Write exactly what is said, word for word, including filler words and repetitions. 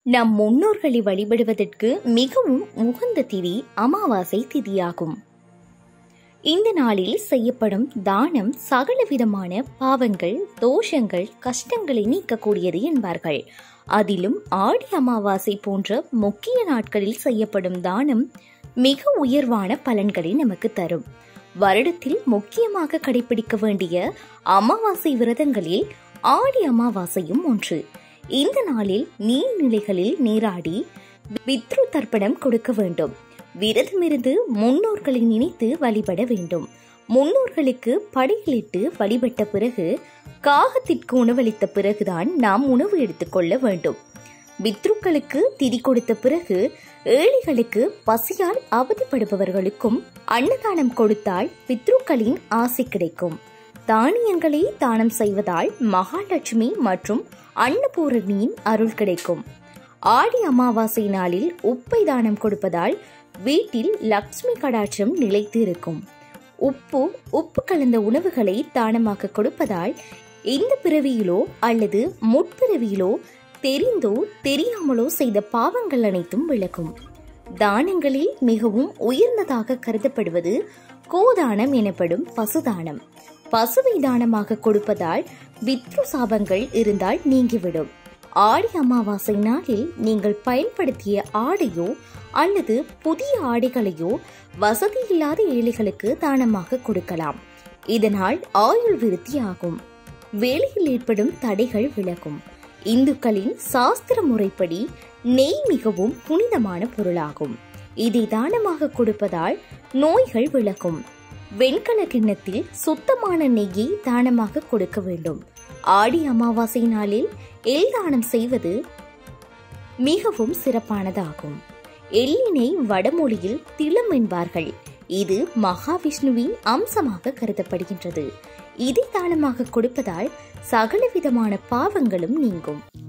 நம் முன்னோர்களை வழிபடுவதற்கு மிகவும் உகந்த திதி அமாவாசை திதியாகும். இந்த நாளில் செய்யப்படும் தானம் சகலவிதமான பாவங்கள், தோஷங்கள், கஷ்டங்களை நீக்கக்கூடியது என்பார்கள். அதிலும் ஆடி அமாவாசை போன்ற முக்கிய நாட்களில் செய்யப்படும் தானம் மிக உயர்வான பலன்களை நமக்கு தரும். வருடத்தில் முக்கியமாக கடைபிடிக்க வேண்டிய அமாவாசை விரதங்களில் ஆடி அமாவாசையும் ஒன்று. இந்த நாளில் நீர்நிலைகளில் நீராடி பித்ரு தர்ப்பணம் கொடுக்க வேண்டும். விரதமிருந்து முன்னோர்களை நினைத்து வழிபட வேண்டும். முன்னோர்களுக்கு படையலிட்டு வழிபட்ட பிறகு காகத்திற்கு உணவளித்த பிறகுதான் நாம் உணவு எடுத்துக்கொள்ள வேண்டும். பித்ருக்களுக்கு திதி கொடுத்த பிறகு ஏழைகளுக்கு, பசியால் அவதிப்படுபவர்களுக்கும் அன்னதானம் கொடுத்தால் பித்ருக்களின் ஆசை கிடைக்கும். தானியங்களை தானம் செய்வதால் மகாலட்சுமி மற்றும் அன்னபூரணியின் அருள் கிடைக்கும். ஆடி அமாவாசை நாளில் உப்பை தானம் கொடுப்பதால் வீட்டில் லட்சுமி கடாட்சம் நிலைத்து இருக்கும். உப்பு உப்பு கலந்த உணவுகளை தானமாக கொடுப்பதால் இந்த பிறவியிலோ அல்லது முற்பிறவியிலோ தெரிந்தோ தெரியாமலோ செய்த பாவங்கள் அனைத்தும் விலகும். தானங்களில் மிகவும் உயர்ந்ததாக கருதப்படுவது கோதானம் எனப்படும் பசுதானம். பசுவை தானமாக கொடுப்பதால் பித்ரு சாபங்கள் இருந்தால் நீங்கிவிடும். ஆடி அமாவாசை நாளில் நீங்கள் பயன்படுத்திய ஆடையோ அல்லது புதிய ஆடைகளையோ வசதி இல்லாத ஏழைகளுக்கு தானமாக கொடுக்கலாம். இதனால் ஆயுள் விருத்தி ஆகும். வேலையில் ஏற்படும் தடைகள் விலகும். இந்துக்களின் சாஸ்திர முறைப்படி நெய் மிகவும் புனிதமான பொருளாகும். இதை தானமாக கொடுப்பதால் நோய்கள் விலகும். வெண்கல கிண்ணத்தில் சுத்தமான நெய்யை தானமாக கொடுக்க வேண்டும். ஆடி அமாவாசை நாளில் எள் தானம் செய்வது மிகவும் சிறப்பானதாகும். எள்ளினை வடமொழியில் திலம் என்பார்கள். இது மகாவிஷ்ணுவின் அம்சமாக கருதப்படுகின்றது. இதை தானமாக கொடுப்பதால் சகலவிதமான பாவங்களும் நீங்கும்.